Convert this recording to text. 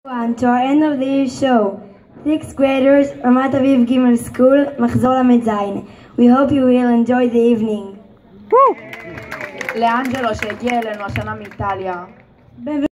And to our end of the year show, 6th graders, רמת אביב ג' School, מחזור ל"ז. We hope you will enjoy the evening. לאנג'לו שהגיע אלינו השנה מאיטליה.